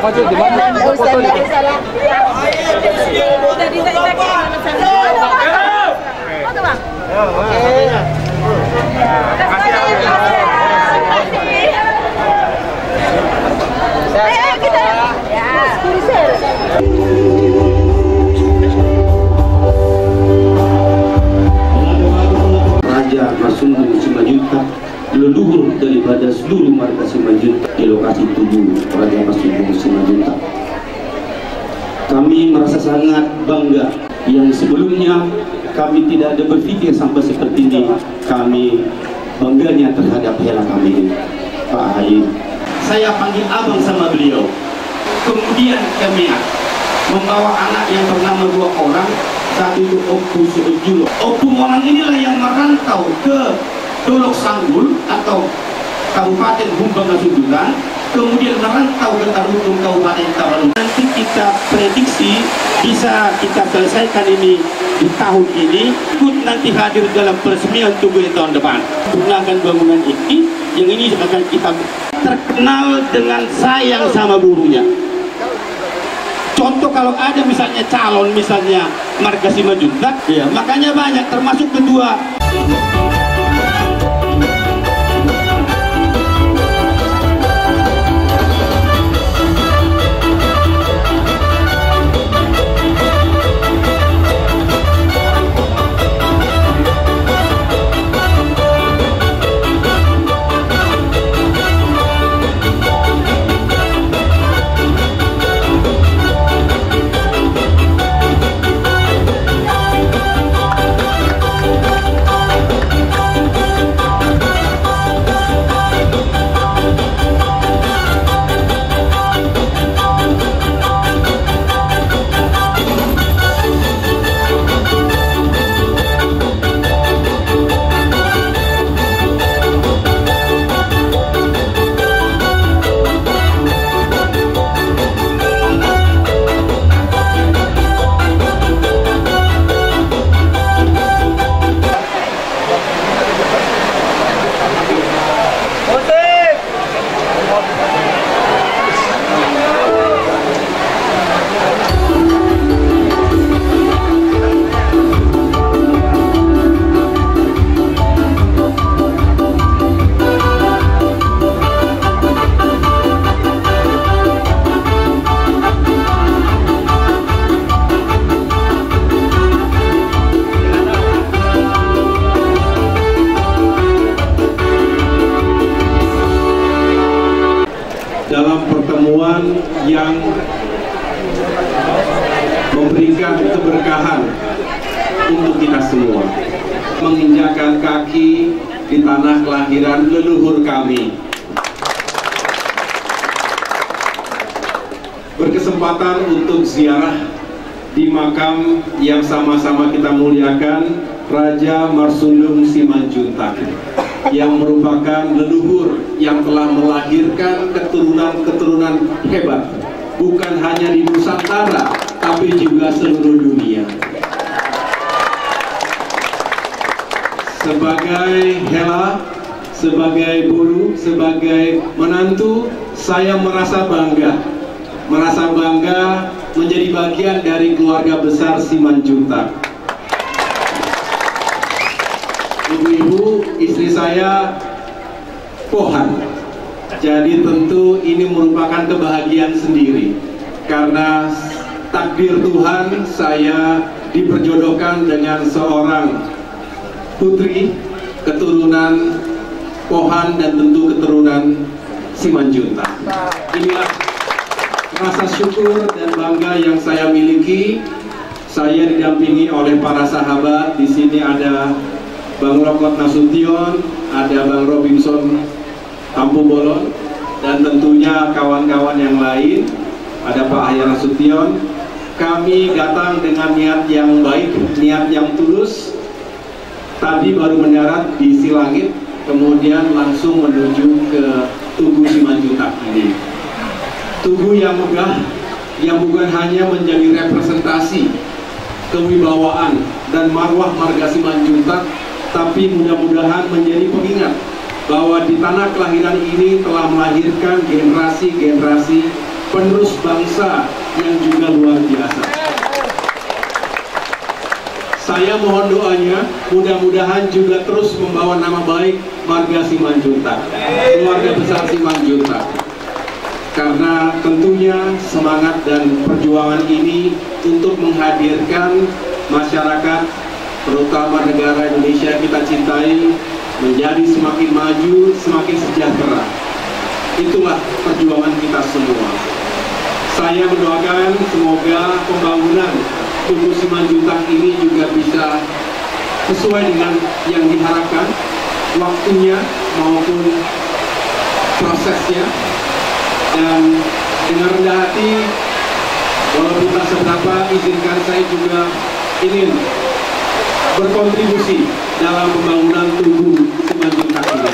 maju di mana? Foto di. Foto bang. Raja Marsunung Simanjuntak, leluhur daripada seluruh marga Simanjuntak di lokasi tubuh Raja Marsunung Simanjuntak. Kami merasa sangat bangga yang sebelumnya kami tidak ada berpikir sampai seperti ini. Kami bangganya terhadap hela kami, Pak Ahy. Saya panggil abang sama beliau. Kemudian kami membawa anak yang bernama 2 orang. Satu itu Opu Sujulo. Opu orang inilah yang merantau ke Dolok Sanggul atau Kabupaten Humbang Nasudulan, kemudian merantau ke Tarutung Kabupaten Tabalong. Nanti kita prediksi bisa kita selesaikan ini di tahun ini, ikut nanti hadir dalam peresmian Tugu di tahun depan. Gunakan bangunan ini, yang ini akan kita terkenal dengan sayang sama gurunya. Contoh kalau ada misalnya calon misalnya marga Simanjuntak, ya makanya banyak termasuk kedua. Dalam pertemuan yang memberikan keberkahan untuk kita semua, menginjakkan kaki di tanah kelahiran leluhur kami. Berkesempatan untuk ziarah di makam yang sama-sama kita muliakan, Raja Marsunung Simanjuntak, yang merupakan leluhur yang telah melahirkan keturunan-keturunan hebat, bukan hanya di Nusantara, tapi juga seluruh dunia. Sebagai hela, sebagai bulu, sebagai menantu, saya merasa bangga menjadi bagian dari keluarga besar Simanjuntak. Ibu-ibu, istri saya Pohan. Jadi tentu ini merupakan kebahagiaan sendiri, karena takdir Tuhan saya diperjodohkan dengan seorang putri keturunan Pohan dan tentu keturunan Simanjuntak. Inilah rasa syukur dan bangga yang saya miliki. Saya didampingi oleh para sahabat. Di sini ada Bang Rokot Nasution, ada Bang Robinson Tampu Bolon, dan tentunya kawan-kawan yang lain, ada Pak Ahy Nasution. Kami datang dengan niat yang baik, niat yang tulus. Tadi baru mendarat di Silangit, kemudian langsung menuju ke Tugu Simanjuntak ini. Tugu yang megah, yang bukan hanya menjadi representasi kewibawaan dan marwah marga Simanjuntak, tapi mudah-mudahan menjadi pengingat bahwa di tanah kelahiran ini telah melahirkan generasi-generasi penerus bangsa yang juga luar biasa. Saya mohon doanya, mudah-mudahan juga terus membawa nama baik marga Simanjuntak, keluarga besar Simanjuntak. Karena tentunya semangat dan perjuangan ini untuk menghadirkan masyarakat, terutama negara Indonesia kita cintai, menjadi semakin maju, semakin sejahtera. Itulah perjuangan kita semua. Saya mendoakan semoga pembangunan Tugu Simanjuntak ini juga bisa sesuai dengan yang diharapkan, waktunya maupun prosesnya. Dan dengan rendah hati, walaupun tak seberapa, izinkan saya juga ingin berkontribusi dalam pembangunan Tugu Simanjuntak ini.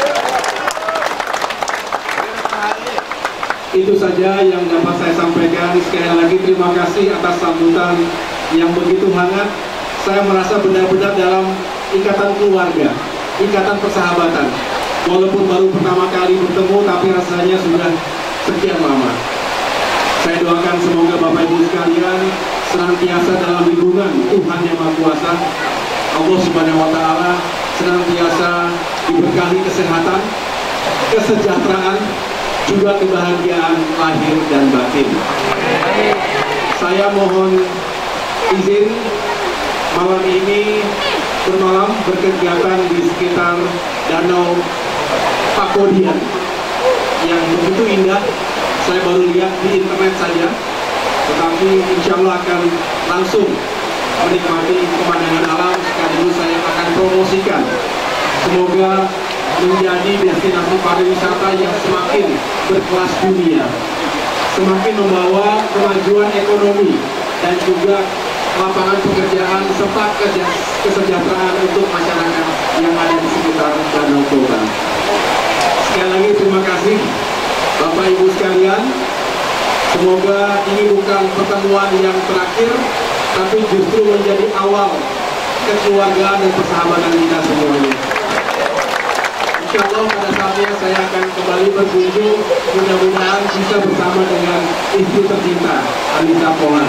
Itu saja yang dapat saya sampaikan. Sekali lagi terima kasih atas sambutan yang begitu hangat. Saya merasa benar-benar dalam ikatan keluarga, ikatan persahabatan. Walaupun baru pertama kali bertemu, tapi rasanya sudah sekian lama. Saya doakan semoga Bapak Ibu sekalian senantiasa dalam lindungan Tuhan Yang Maha Kuasa, Allah Subhanahu wa Ta'ala, senantiasa diberkahi kesehatan, kesejahteraan, juga kebahagiaan lahir dan batin. Saya mohon izin malam ini bermalam berkegiatan di sekitar Danau Pakodian yang begitu indah. Saya baru lihat di internet saja, tetapi insya Allah akan langsung menikmati pemandangan alam. Sekaligus saya akan promosikan, semoga menjadi destinasi pariwisata yang semakin berkelas dunia, semakin membawa kemajuan ekonomi dan juga lapangan pekerjaan serta kesejahteraan untuk masyarakat yang ada di sekitar Danau Toba. Sekali lagi terima kasih Bapak Ibu sekalian. Semoga ini bukan pertemuan yang terakhir, tapi justru menjadi awal kekeluargaan dan persahabatan kita semuanya. Insya Allah pada saatnya saya akan kembali berkunjung, mudah-mudahan bisa bersama dengan istri tercinta Anissa Pohan.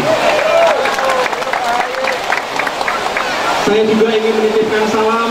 Saya juga ingin menitipkan salam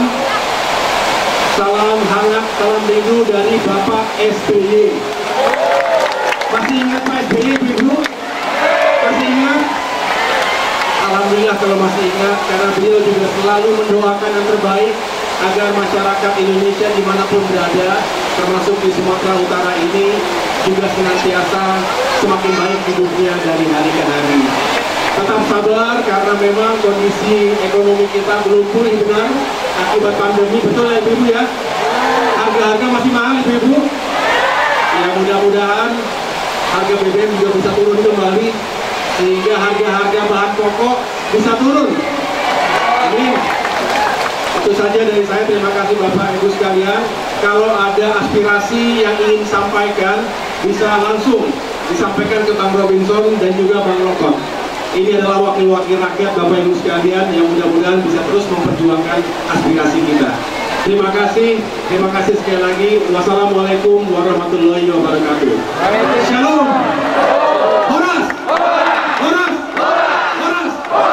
hangat, salam rindu dari Bapak SBY. Masih ingat Pak SBY, Ibu? Masih ingat? Alhamdulillah kalau masih ingat, karena beliau juga selalu mendoakan yang terbaik agar masyarakat Indonesia dimanapun berada, termasuk di Sumatera Utara ini, juga senantiasa semakin baik hidupnya dari hari ke hari. Tetap sabar, karena memang kondisi ekonomi kita belum pulih benar akibat pandemi, betul ya Ibu ya? Harga-harga masih mahal Ibu. Ya mudah-mudahan harga BBM juga bisa turun kembali, sehingga harga-harga bahan pokok bisa turun. Amin. Itu saja dari saya. Terima kasih Bapak Ibu sekalian. Kalau ada aspirasi yang ingin sampaikan, bisa langsung disampaikan ke Bang Robinson dan juga Bang Lokot. Ini adalah wakil-wakil rakyat Bapak Ibu sekalian yang mudah-mudahan bisa terus memperjuangkan aspirasi kita. Terima kasih sekali lagi. Wassalamualaikum warahmatullahi wabarakatuh. Shalom. Horas. Horas. Horas.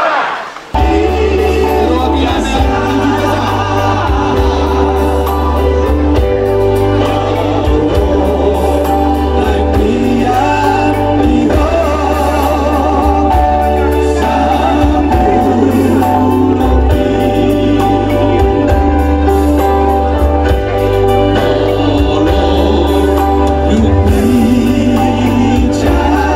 Luar biasa. Child.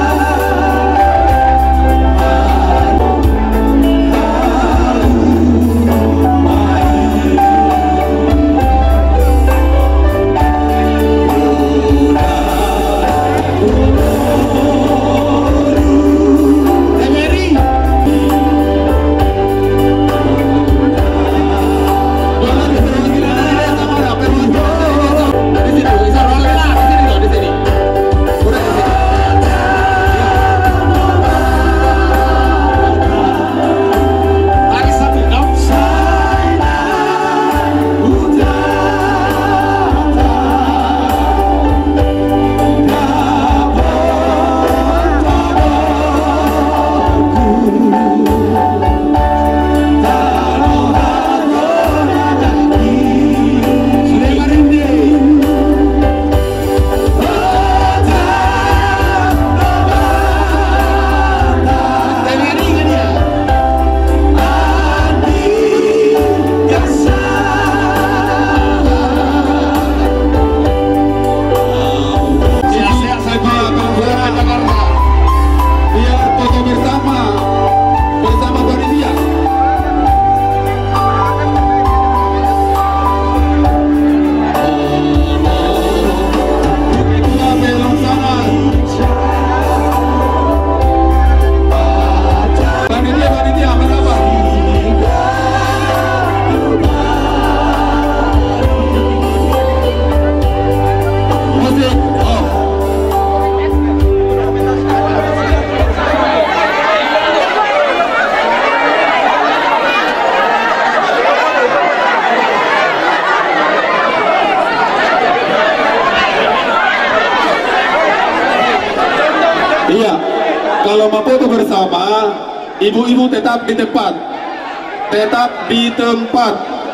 kalau mau foto bersama, ibu-ibu tetap di tempat. Tetap di tempat.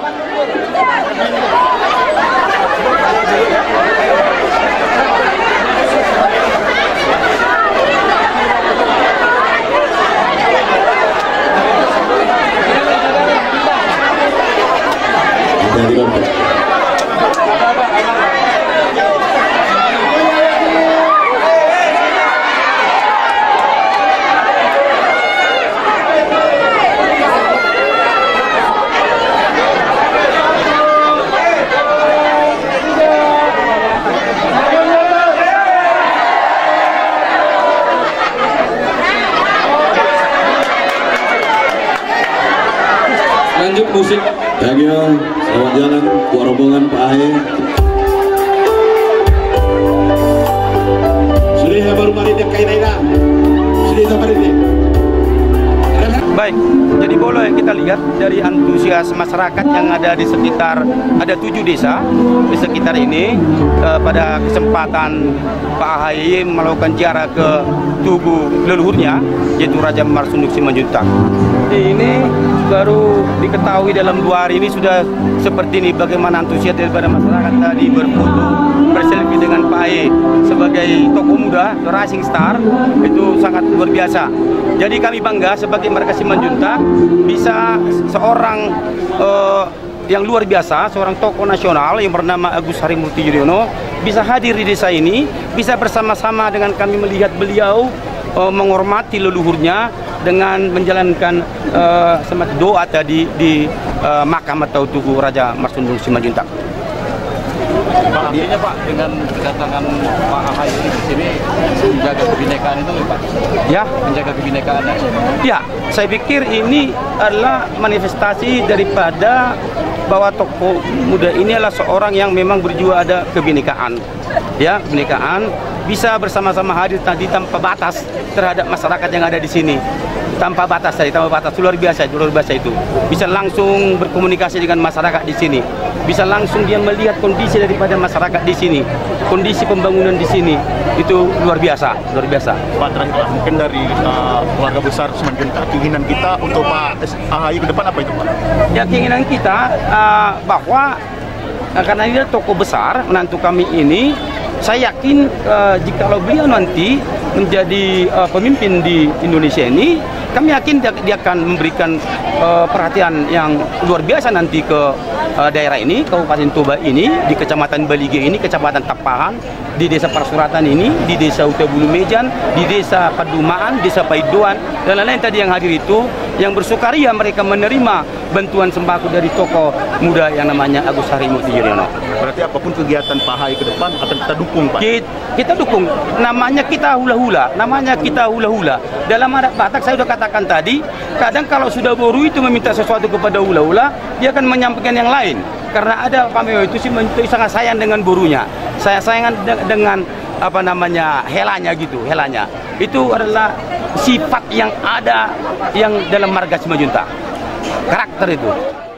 Lanjut musik. Thank you. Selamat jalan buat rombongan Pak Ahe. Sudah baru mari dia kain aina. Sudah sampai ini. Baik, jadi boleh kita lihat dari antusias masyarakat yang ada di sekitar, ada 7 desa di sekitar ini. Pada kesempatan Pak Ahy melakukan ziarah ke tugu leluhurnya, yaitu Raja Marsunduk Simanjuntak. Ini baru diketahui dalam 2 hari ini sudah seperti ini, bagaimana antusias daripada masyarakat tadi berfoto, berselfie dengan Pak Ahy sebagai tokoh muda, rising star, itu sangat luar biasa. Jadi kami bangga sebagai Marga Simanjuntak bisa seorang yang luar biasa, seorang tokoh nasional yang bernama Agus Harimurti Yudhoyono bisa hadir di desa ini, bisa bersama-sama dengan kami melihat beliau menghormati leluhurnya dengan menjalankan semacam doa tadi di makam atau tugu Raja Marsunduk Simanjuntak. Pak, artinya Pak, dengan kedatangan Pak Ahy ini di sini menjaga kebinekaan itu, Pak? Ya, menjaga kebinekaan. Ya, saya pikir ini adalah manifestasi daripada bahwa tokoh muda ini adalah seorang yang memang berjiwa ada kebinekaan. Ya, kebinekaan bisa bersama-sama hadir tadi tanpa batas terhadap masyarakat yang ada di sini. Tanpa batas tadi, tanpa batas, luar biasa itu. Bisa langsung berkomunikasi dengan masyarakat di sini. Bisa langsung dia melihat kondisi daripada masyarakat di sini, kondisi pembangunan di sini, itu luar biasa. Pak, terakhir mungkin dari keluarga besar Simanjuntak, keinginan kita untuk Pak Ahy ke depan apa itu, Pak? Ya, keinginan kita bahwa karena dia tokoh besar, menantu kami ini, saya yakin jikalau beliau nanti menjadi pemimpin di Indonesia ini, kami yakin dia akan memberikan perhatian yang luar biasa nanti ke daerah ini, Kabupaten Toba ini, di Kecamatan Balige ini, Kecamatan Tapahan, di Desa Parsuratan ini, di Desa Utabulu Mejan, di Desa Padumaan, Desa Paidoan, dan lain-lain tadi yang hadir itu, yang bersukaria mereka menerima bantuan sembako dari tokoh muda yang namanya Agus Harimurti Yudhoyono. Berarti apapun kegiatan Pak Ahy ke depan akan kita dukung, Pak? Kita dukung. Namanya kita hula-hula. Dalam adat Batak saya sudah katakan tadi, kadang kalau sudah boru itu meminta sesuatu kepada hula-hula, dia akan menyampaikan yang lain. Karena ada pameo itu sangat sayang dengan borunya. Saya sayang dengan helanya gitu, helanya. Itu adalah sifat yang ada yang dalam marga Simanjuntak. Karakter itu.